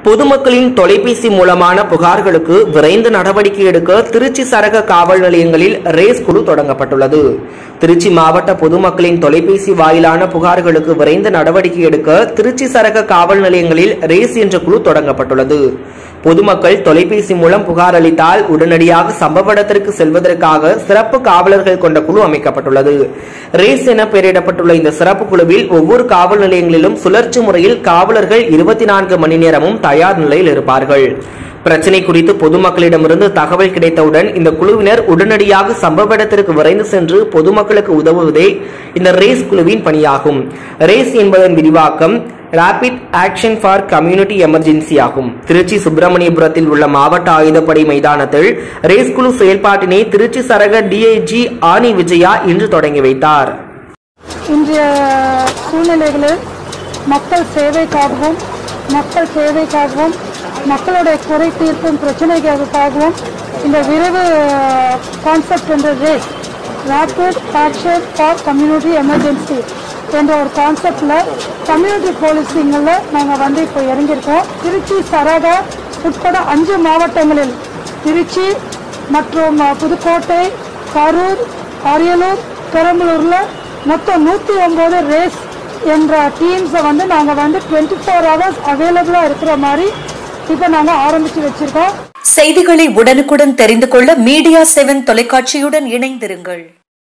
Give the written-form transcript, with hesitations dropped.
பொதுமக்களின் தொலைபேசி மூலமான புகார்களுக்கு விரைந்து நடவடிக்கை எடுக்க திருச்சி சரக காவல் நிலையங்களில் ரேஸ் குழு தொடங்கப்பட்டுள்ளது. திருச்சி மாவட்ட பொதுமக்களின் தொலைபேசி வாயிலான புகார்களுக்கு விரைந்து நடவடிக்கை எடுக்க திருச்சி சரக காவல் நிலையங்களில் ரேஸ் என்ற குழு தொடங்கப்பட்டுள்ளது. பொதுமக்கள் தொலைபேசி மூலம் புகார் அளித்தால் உடனடியாக சம்பவ இடத்திற்கு செல்வதற்காக சிறப்பு காவலர்கள் கொண்ட குழு அமைக்கப்பட்டுள்ளது. ரேஸ் என பெயரிடப்பட்டுள்ள இந்த சிறப்பு குழுவில் ஒவ்வொரு காவல் நிலையங்களிலும் சுழற்சி முறையில் காவலர்கள் 24 மணி நேரமும் தயார் நிலையில் இருப்பார்கள். பிரச்சனை குறித்து பொதுமக்களிடமிருந்து தகவல் கிடைத்தவுடன் இந்த குழுவினர் உடனடியாக சம்பவ இடத்திற்கு விரைந்து சென்று பொதுமக்களுக்கு உதவுவதே இந்த ரேஸ் குழுவின் பணியாகும். ரேஸ் என்பதன் விரிவாக்கம் rapid action for community emergency ஆகும். திருச்சி சுப்பிரமணியபுரத்தில் உள்ள மாவட்ட ஆயுதப்படை மைதானத்தில் ரேஸ் குழு செயல்பாட்டினை திருச்சி சரக டிஐஜி ஆனி விஜயா இன்று தொடங்கி வைத்தார். இன்றைய சூழ்நிலைகளில் மக்கள் சேவைக்காகவும் மக்களுடைய குறை தீர்க்கும் பிரச்சனைகளுக்காகவும் இந்த விரைவு கான்செப்ட் என்ற race rapid action for community emergency என்ற ஒரு கான்செப்ட்ல கம்யூனிட்டி போலீசிங்கில் நாங்கள் இப்போ இறங்கியிருக்கோம். திருச்சி சரக உட்பட 5 மாவட்டங்களில் திருச்சி மற்றும் புதுக்கோட்டை, கரூர், அரியலூர், பெரம்பலூர்ல மொத்தம் 109 ரேஸ் என்ற டீம்ஸை நாங்கள் 24 hours அவைலபிளா இருக்கிற மாதிரி இப்போ நாங்கள் ஆரம்பிச்சு வச்சிருக்கோம். செய்திகளை உடனுக்குடன் தெரிந்து கொள்ள மீடியா 7 தொலைக்காட்சியுடன் இணைந்திருங்கள்.